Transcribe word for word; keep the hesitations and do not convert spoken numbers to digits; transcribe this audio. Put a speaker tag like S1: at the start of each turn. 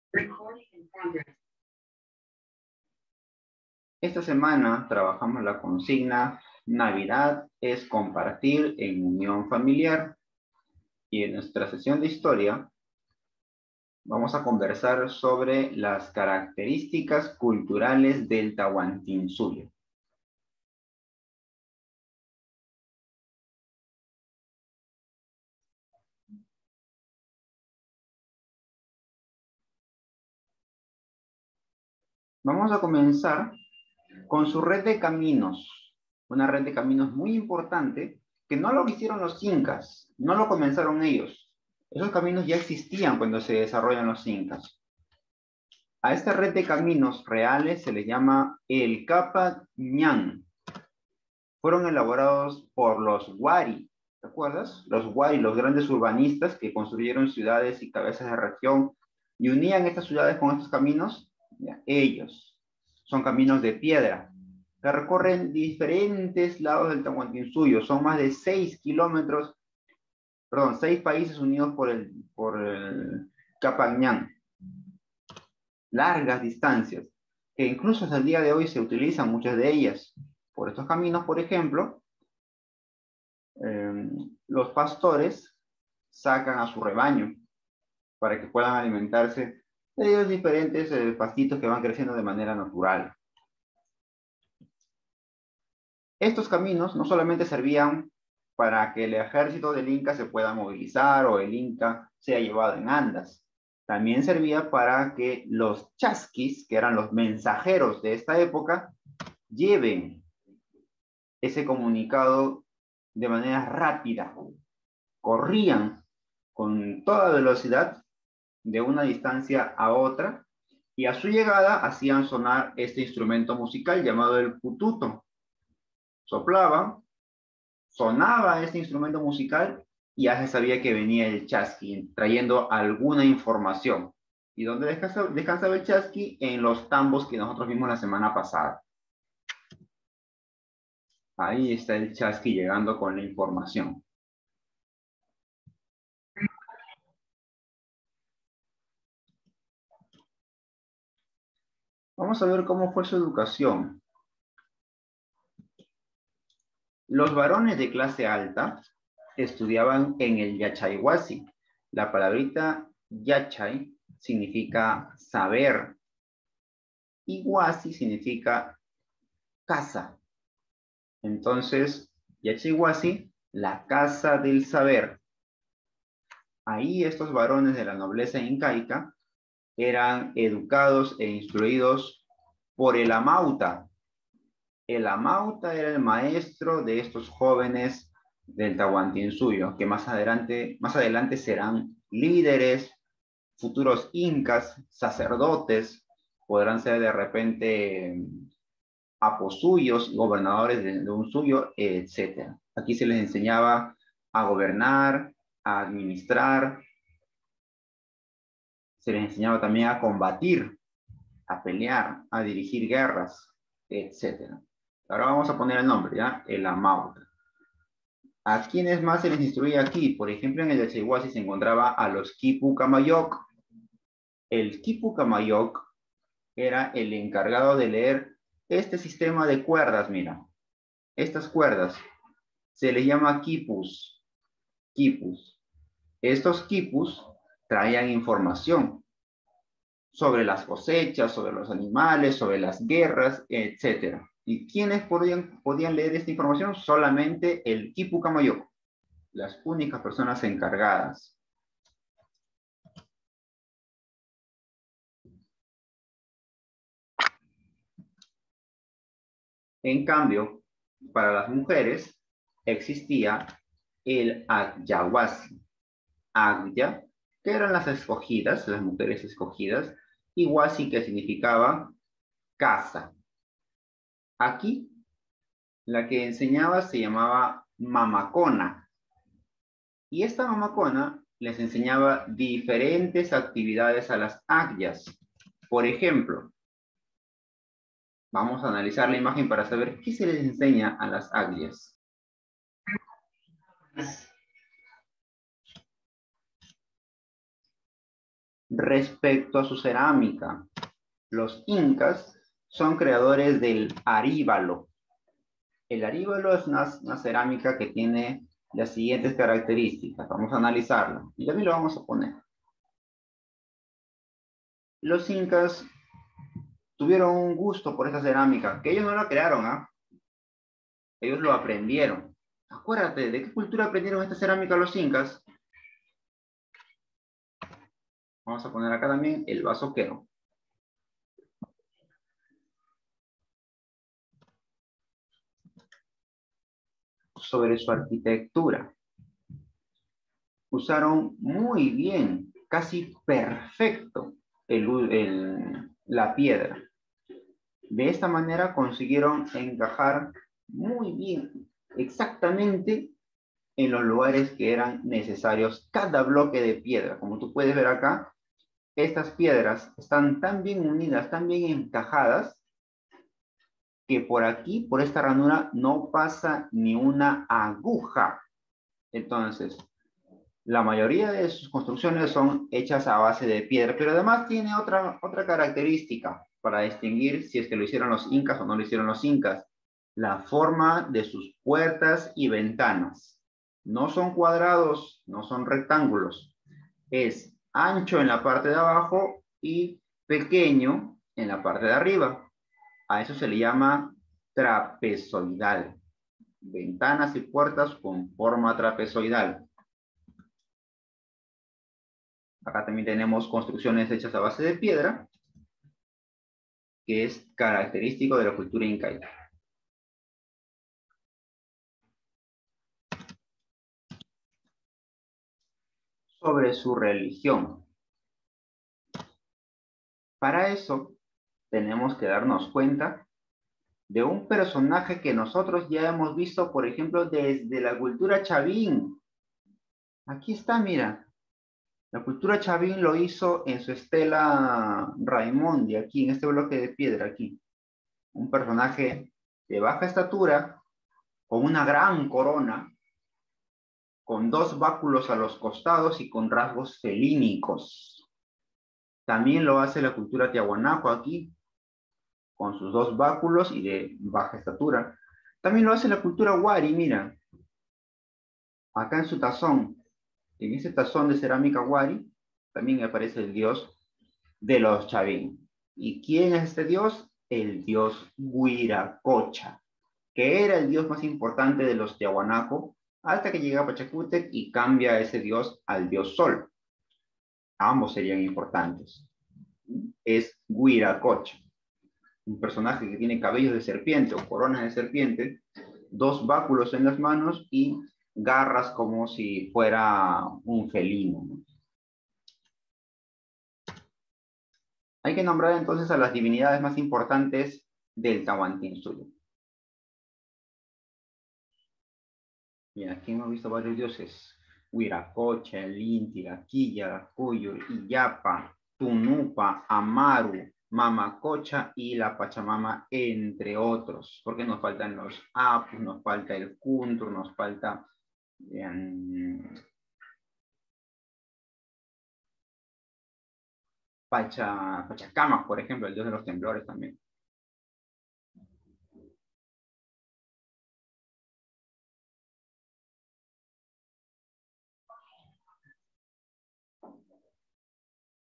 S1: Esta semana trabajamos la consigna Navidad es compartir en unión familiar. Y en nuestra sesión de historia vamos a conversar sobre las características culturales del Tahuantinsuyo. Vamos a comenzar con su red de caminos, una red de caminos muy importante que no lo hicieron los incas, no lo comenzaron ellos. Esos caminos ya existían cuando se desarrollan los incas. A esta red de caminos reales se le llama el Capac Ñan. Fueron elaborados por los Wari, ¿te acuerdas? Los Wari, los grandes urbanistas que construyeron ciudades y cabezas de región y unían estas ciudades con estos caminos. Ya, ellos son caminos de piedra que recorren diferentes lados del Tahuantinsuyo. Son más de seis kilómetros, perdón, seis países unidos por el, por el Capac Ñan. Largas distancias, que incluso hasta el día de hoy se utilizan muchas de ellas. Por estos caminos, por ejemplo, eh, los pastores sacan a su rebaño para que puedan alimentarse de los diferentes eh, pastitos que van creciendo de manera natural. Estos caminos no solamente servían para que el ejército del Inca se pueda movilizar o el Inca sea llevado en andas. También servía para que los chasquis, que eran los mensajeros de esta época, lleven ese comunicado de manera rápida. Corrían con toda velocidad de una distancia a otra y a su llegada hacían sonar este instrumento musical llamado el pututo. Soplaban, sonaba este instrumento musical y ya se sabía que venía el chasqui trayendo alguna información. ¿Y dónde descansaba, descansaba el chasqui? En los tambos que nosotros vimos la semana pasada. Ahí está el chasqui llegando con la información. Vamos a ver cómo fue su educación. Los varones de clase alta estudiaban en el Yachayhuasi. La palabrita Yachay significa saber y Huasi significa casa. Entonces, Yachayhuasi, la casa del saber. Ahí estos varones de la nobleza incaica eran educados e instruidos por el Amauta. El Amauta era el maestro de estos jóvenes del Tahuantinsuyo, que más adelante, más adelante serán líderes, futuros incas, sacerdotes, podrán ser de repente aposuyos, gobernadores de, de un suyo, etcétera. Aquí se les enseñaba a gobernar, a administrar, se les enseñaba también a combatir, a pelear, a dirigir guerras, etcétera. Ahora vamos a poner el nombre, ¿ya? El Amauta. ¿A quiénes más se les instruía aquí? Por ejemplo, en el Yachayhuasi se encontraba a los Quipu Camayoc. El Quipu Camayoc era el encargado de leer este sistema de cuerdas, mira. Estas cuerdas se les llama quipus. Quipus. Estos quipus traían información sobre las cosechas, sobre los animales, sobre las guerras, etcétera. ¿Y quiénes podían, podían leer esta información? Solamente el Quipu Camayoc, las únicas personas encargadas. En cambio, para las mujeres existía el Agyahuasi. Agya, que eran las escogidas, las mujeres escogidas, y Huasi, que significaba casa. Aquí, la que enseñaba se llamaba mamacona. Y esta mamacona les enseñaba diferentes actividades a las agyas. Por ejemplo, vamos a analizar la imagen para saber qué se les enseña a las agyas. respecto a su cerámica. Los incas son creadores del aríbalo. El aríbalo es una, una cerámica que tiene las siguientes características. Vamos a analizarla y también lo vamos a poner. Los incas tuvieron un gusto por esta cerámica, que ellos no la crearon, ¿ah? Ellos lo aprendieron. Acuérdate, ¿de qué cultura aprendieron esta cerámica los incas? Vamos a poner acá también el bazoquero. Sobre su arquitectura. Usaron muy bien, casi perfecto, el, el, la piedra. De esta manera consiguieron encajar muy bien, exactamente en los lugares que eran necesarios cada bloque de piedra. Como tú puedes ver acá, estas piedras están tan bien unidas, tan bien encajadas, que por aquí, por esta ranura, no pasa ni una aguja. Entonces, la mayoría de sus construcciones son hechas a base de piedra, pero además tiene otra, otra característica para distinguir si es que lo hicieron los incas o no lo hicieron los incas. La forma de sus puertas y ventanas. No son cuadrados, no son rectángulos. Es ancho en la parte de abajo y pequeño en la parte de arriba. A eso se le llama trapezoidal. Ventanas y puertas con forma trapezoidal. Acá también tenemos construcciones hechas a base de piedra, que es característico de la cultura incaica. Sobre su religión. Para eso, tenemos que darnos cuenta de un personaje que nosotros ya hemos visto, por ejemplo, desde la cultura chavín. Aquí está, mira. La cultura chavín lo hizo en su estela Raimondi, aquí, en este bloque de piedra, aquí. Un personaje de baja estatura, con una gran corona, con dos báculos a los costados y con rasgos felínicos. También lo hace la cultura tiahuanaco aquí, con sus dos báculos y de baja estatura. También lo hace la cultura wari, mira. Acá en su tazón, en ese tazón de cerámica wari, también aparece el dios de los chavín. ¿Y quién es este dios? El dios Huiracocha, que era el dios más importante de los tiahuanaco, hasta que llega a Pachacútec y cambia a ese dios al dios Sol. Ambos serían importantes. Es Huiracocha, un personaje que tiene cabellos de serpiente o coronas de serpiente, dos báculos en las manos y garras como si fuera un felino. Hay que nombrar entonces a las divinidades más importantes del Tahuantinsuyo. Bien, aquí hemos visto varios dioses. Huiracocha, el Inti, Quilla, Cuyo, Iyapa, Tunupa, Amaru, Mamacocha y la Pachamama, entre otros. Porque nos faltan los Apus, nos falta el Kuntur, nos falta eh, Pacha, Pachacama, por ejemplo, el dios de los temblores también.